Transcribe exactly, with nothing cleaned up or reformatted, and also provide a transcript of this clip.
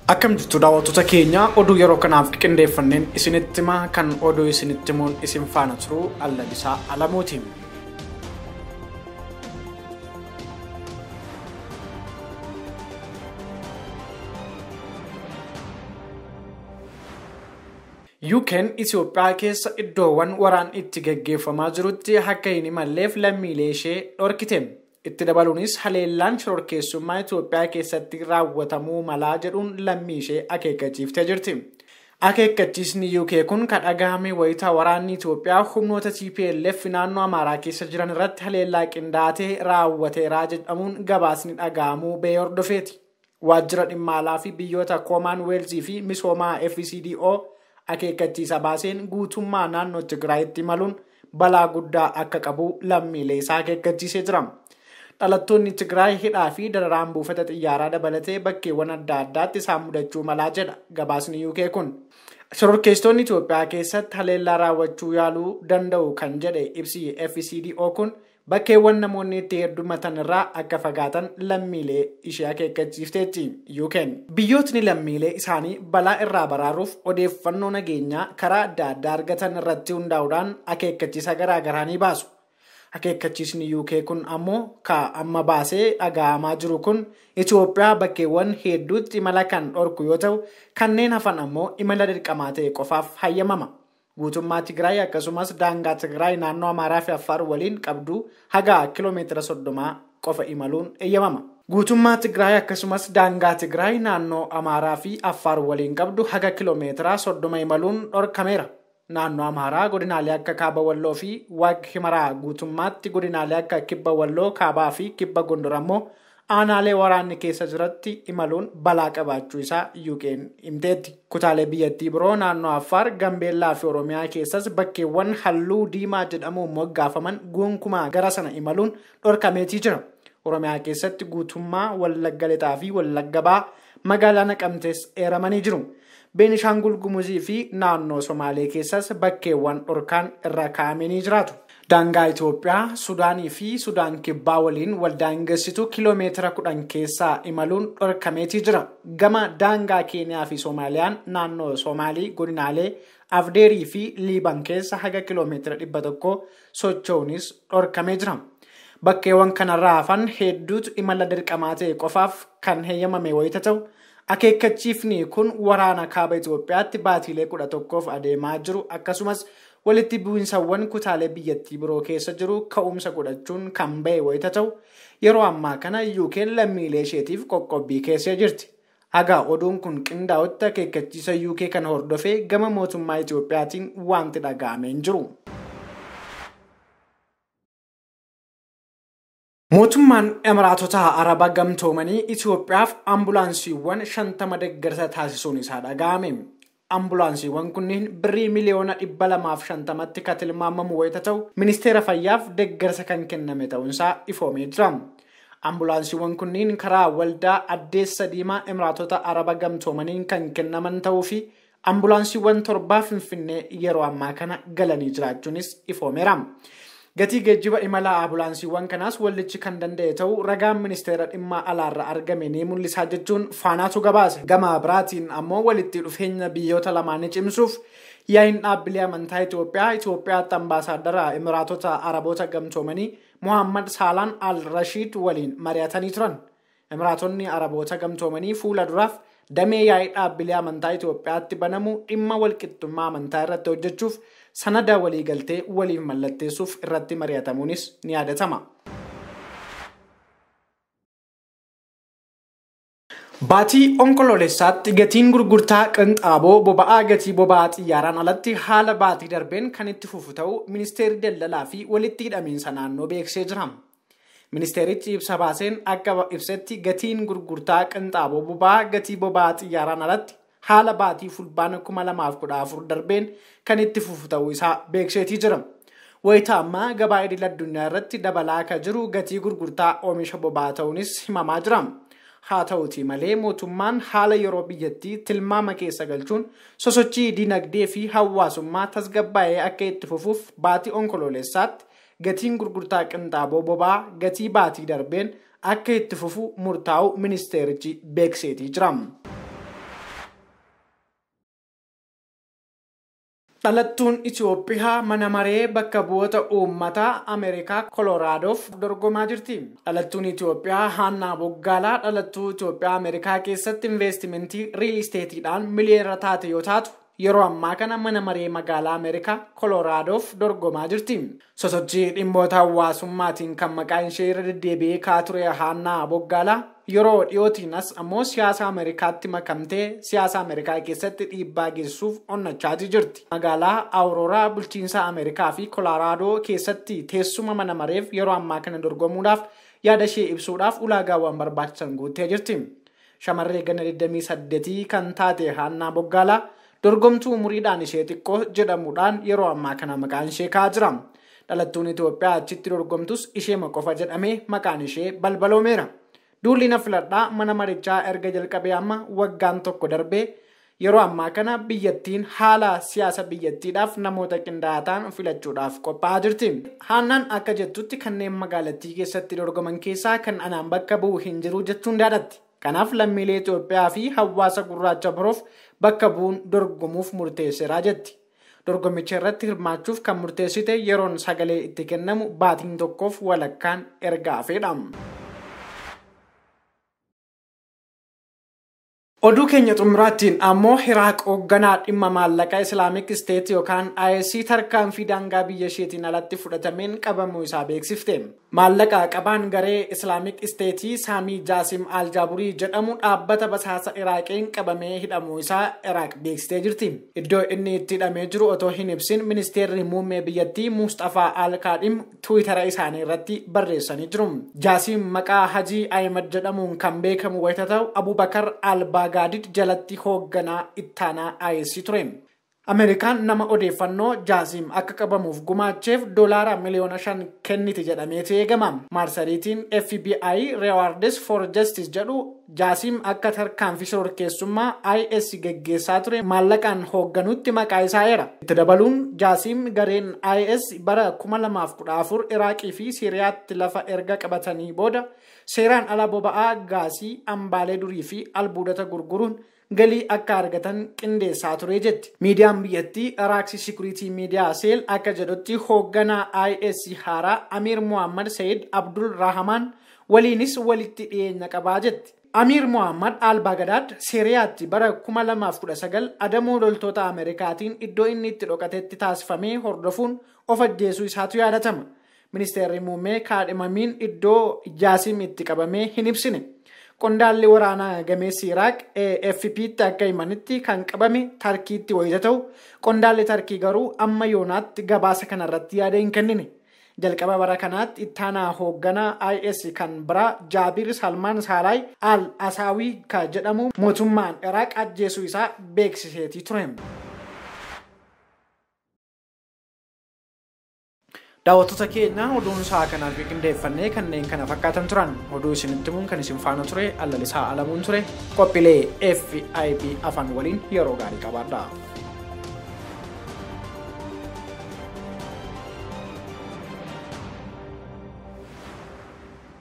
Akkam jirtu daawwattoota keenya oduu yeroo kanaaf qindeeffanneen isinitti himaa kan oduu isinitti himuun isin faana turu Allabisaa Alamuutiin. U K'n Itoophiyaa keessa iddoowwan waraan itti gaggeeffamaa jirutti akka hin imalleef lammiilee ishee dhorkite. Itti dabaluunis haleellaan shororkeessummaa Itoophiyaa keessatti raawwatamuu malaa jedhuun lammii ishee akeekkachiiftee jirti. Akeekkachiisni U K kun kan dhagahame wayitaa waraanni Itoophiyaa humnoota T P L F naannoo Amaaraa keessa jiran irratti haleellaa qindaatee raawwateeraa jedhamuun gabaasni dhagahamuu ba'ee hordofeeti. Waajjira dhimma alaa fi biyyoota Commonwealth fi misoomaa F C D O akeekkachiisa baaseen guutummaa naannoo Tigraayitti imaluun balaa guddaa akka qabu lammiilee isaa akeekkachiisee jira. Dhalattoonni Tigraay hidhaa fi dararaan buufata xiyyaaraa dabalatee bakkeewwan adda addaatti isaan mudachuu malaa jedha gabaasni U K kun. Shororkeessitoonni Itoophiyaa keessatti haleellaa raawwachuu yaaluu danda'u kan jedhe ibsi F C D O kun bakkeewwan namoonni itti heddumatan irraa akka fagaatan lammiilee ishee akeekkachiifteetti U K'n. Biyyootni lammiilee isaanii balaa irraa baraaruuf odeeffannoo nageenyaa karaa adda addaa argatan irratti hundaa'uudhaan akeekkachiisa garaa garaa ni baasu. Akeekkachiisni U K kun ammoo ka amma baasee dhagahamaa jiru kun Itoophiyaa bakkeewwan hedduutti imala kan dhorku yoo ta'u kanneen hafan ammoo imala dirqamaa ta'e qofaaf hayyamama. Guutummaa Tigraay akkasumas daangaa Tigraay naannoo Amaaraa fi Affaar waliin qabdu haga kiiloomeetira soddoma qofa imaluun eeyyamama. Guutummaa Tigraay akkasumas daangaa Tigraay naannoo Amaaraa fi Affaar waliin qabdu haga kiiloomeetira soddoma imaluun dhorkameera. Naannoo Amaaraa godinaalee akka Kaaba Walloo fi Waag Himaraa guutummaatti godinaalee akka Kibba Walloo, Kaabaa fi Kibba Gondor ammoo aanaalee waraanni keessa jiratti imaluun balaa qabaachuu isaa U K'n himteetti. Kutaalee biyyattii biroo naannoo Affaar, Gambeellaa fi Oromiyaa keessas bakkeewwan halluu diimaa jedhamuun moggaafaman gonkumaa gara sana imaluun dhorkameetii jira. Oromiyaa keessatti guutummaa Wallagga Lixaa fi Wallagga Ba'aa magaalaa Naqamtees eeramanii jiru. Beenishaangul Gumuzii fi naannoo Somaalee keessas bakkeewwan dhorkaan irra kaa'amanii jiraatu. Daangaa Itoophiyaa, Sudaanii fi Sudaan Kibbaa waliin wal daangessitu kiiloomeetira kudhan keessaa imaluun dhorkameetii jira. Gama daangaa Keeniyaa fi Soomaaliyaan naannoo Soomaalii godinaalee Afdeerii fi Liiban keessa haga kiiloomeetira dhibba tokko socho'uunis dhorkamee jira. Bakkeewwan kanarraa hafan hedduutu imala dirqamaa ta'e qofaaf kan heeyyamame wayita ta'u. Akeekkachiifni kun waraana kaaba Itoophiyaatti baatiilee kudha tokkoof adeemaa jiru akkasumas walitti bu'iinsawwan kutaalee biyyattii biroo keessa jiru ka'umsa godhachuun kan ba'e wayita ta'u yeroo ammaa kana U K'n lammiilee isheetiif qoqqobbii keessa jirti. Haga oduun kun qindaa'utti akeekkachiisa U K kan hordofee gama mootummaa Itoophiyaatiin wanti dhaga'amee hin jiru. Mootummaan Emiraatota Arabaa gamtoomanii Itoophiyaaf ambulaansiiwwan shantama deeggarsa taasisuun isaa dhaga'ame. Ambulaansiiwwan kunniin birrii miliyoona dhibba lamaaf shantamatti kan tilmaamamu wayita ta'u ministeera fayyaaf deeggarsa kan kenname ta'uunsaa ifoomee jira. Ambulaansiiwwan kunniin karaa waldaa addeessa diimaa Emiraatota Arabaa gamtoomaniin kan kennaman ta'uu fi ambulaansiiwwan torbaa Finfinnee yeroo ammaa kana galanii jiraachuunis ifoomeera. Gatii geejjiba imala ambulaansiiwwan kanaas wallichi kan danda'e ta'uu ragaan ministeera dhimma alaarraa argame ni mul'isaa jechuun faanaatu gabaase. Gama biraatiin ammoo walitti dhufeenya biyyoota lamaanii cimsuuf yaa'iin dhaabbilee amantaa Itoophiyaa Itoophiyaatti ambaasaaddara Emiraatota Araboota gamtoomanii Muhammad Saalaan Al-Rashiid waliin mari'atanii turan. Emiraatonni Araboota gamtoomanii fuula duraaf damee yaa'ii dhaabbilee amantaa Itoophiyaatti banamu dhimma walqixxummaa amantaa irratti hojjechuuf sanada walii galtee waliif mallatteessuuf irratti mari'atamuunis ni yaadatama. Baatii onkoloolessaatti gatiin gurgurtaa qinxaaboo boba'aa gatii boba'aa xiyyaaraan alatti haala baatii darbeen kan itti fufu ta'uu ministeerri daldalaa fi walitti hidhamiinsa naannoo beeksisee jira. Ministeerichi ibsa baaseen akka ibsetti gatiin gurgurtaa qinxaaboo boba'aa gatii boba'aa xiyyaaraan alatti haala baatii fulbaana kuma lamaaf kudha afur darbeen kan itti fufu ta'uu isaa beeksiseetii jira. Wayita ammaa gabaa idil addunyaa irratti dabalaa akka jiru gatii gurgurtaa oomisha boba'aa ta'uunis himamaa jira. Haa ta'uutii malee mootummaan haala yeroo biyyattii tilmaama keessa galchuun sosochii dinagdee fi hawaasummaa tasgabbaa'ee akka itti fufuuf baatii onkoloolessaatti gatiin gurgurtaa qinxaaboo boba'aa gatii baatii darbeen akka itti fufu murtaa'u ministeerichi beeksiseetii jira. Dhalattuun Itoophiyaa mana maree bakka bu'oota uummataa Ameerikaa Kolooraadoof dorgomaa jirti. Dhalattuun Itoophiyaa Haannaa Boggaalaa dhalattuu Itoophiyaa Ameerikaa keessatti investimentii riil isteetiidhaan miliyoona taate yoo taatu yeroo ammaa kana mana maree magaalaa Ameerikaa Kolooraadoof dorgomaa jirti. Sosochii dhimmoota hawaasummaatiin kan maqaan ishee irra deddeebi'ee ka'aa ture Haannaa Boggaalaa yeroo dhiyootiin as ammoo siyaasa Ameerikaatti makamtee siyaasa Ameerikaa keessatti dhiibbaa geessuuf onnachaa jirti. Magaalaa Awurooraa bulchiinsa Ameerikaa fi Kolooraadoo keessatti teessuma mana mareef yeroo ammaa kana dorgomuudhaaf yaada ishee ibsuudhaaf ulaagaawwan barbaachisan guuttee jirti. Shamarree ganna digdamii saddeetii kan taate Haannaa Boggaalaa dorgomtuu umuriidhaan ishee xiqqoo jedhamuudhaan yeroo ammaa kana maqaan ishee ka'aa jira. Dhalattuun Itoophiyaa achitti dorgomtus ishee qofa jedhamee maqaan ishee balbaloomeera. Duulli na filadhaa mana marichaa erga jalqabee amma waggaan tokko darbee yeroo ammaa kana biyyattiin haala siyaasa biyyattiidhaaf namoota qindaa'atan filachuudhaaf qophaa'aa jirti. Haannaan akka jettutti kanneen magaalattii keessatti dorgoman keessaa kan anaan bakka bu'u hin jiru jechuun daadatti. Kanaaf lammiilee Itoophiyaa fi hawaasa gurraacha biroof bakka bu'uun dorgomuuf murteesseera jetti. Dorgomicha irratti hirmaachuuf kan murteessite yeroon sagalee itti kennamu baatiin tokkoof walakkaan erga hafeedha. Oduu keenya xumuraattiin ammoo Iraaq hoogganaa dhimma maallaqa Islaamic State yookaan I S tarkaanfii daangaa biyya isheetiin alatti fudhatameen qabamuu isaa beeksifte. Maallaqa qabaan garee Islaamic State Saamii Jaasim Al-Jaaburii jedhamu dhaabbata basaasa Iraaqiin qabamee hidhamuu isaa Iraaq beeksitee jirti. Iddoo inni itti hidhamee jiru otoo hin ibsin ministeerri muummee biyyattii Mustafaa Al-Kaadhim Tiwiitara isaanii irratti barreessanii jiru. Jaasim maqaa Hajii Ahmed jedhamuun kan beekamu wayita ta'u Abubakar Albaa Gaadid jalatti hoogganaa ittaanaa I S ture. Ameerikaan nama odeeffannoo Jaasim akka qabamuuf gumaacheef doolaara miliyoona shan kenniti jedhameetu eegama. Maarsariitiin F B I Rewards for Justice jedhu Jaasim akka tarkaanfii shororkeessummaa I S geggeessaa ture maallaqaan hoogganutti maqaa isaa eera. Itti dabaluun Jaasim gareen I S bara kuma lamaaf kudha afur Iraaqii fi Siiriyaatti lafa erga qabatanii booda seeraan ala boba'aa gaasii ambaalee durii fi albuudota gurguruun galii akka argatan qindeessaa ture jetti. Miidiyaan biyyattii Iraqi Security Media Cell akka jedhutti hoogganaa I S haaraa Amir Muhammad Said Abdul Rahman waliinis walitti dhiyeenya qabaa jetti. Amir Muhammad Al-Baghdad Siiriyaatti bara kuma lamaaf kudha sagal adamuu loltoota Ameerikaatiin iddoo inni itti dhokatetti taasifamee hordofuun of ajjeesuu isaatu yaadatama. Ministeerri muummee kaadhimamiin iddoo Jaasim itti qabamee hin ibsine. Qondaalli waraanaa gameessi Iraaq F P'tti akka himanitti kan qabame Tarkiitti wayita ta'u qondaalli Tarkii garuu amma yoonaatti gabaasa kanarratti yaada hin kennine. Jalqaba bara kanaatti ittaanaa hoogganaa I S kan biraa Jaabir Salmaan Saalaay Al-Asaawii ka jedhamu mootummaan Iraaq ajjeesuu isaa beeksiseetii ture. Daawwattoota keenya oduun isaa kanaaf qindeeffannee kanneen kana fakkaatan turan. Oduu isinitti himuun kan isin faana ture Allalisaa Alamuun ture. Qophiilee F I B afaan waliin yeroo gaarii qabaadhaa.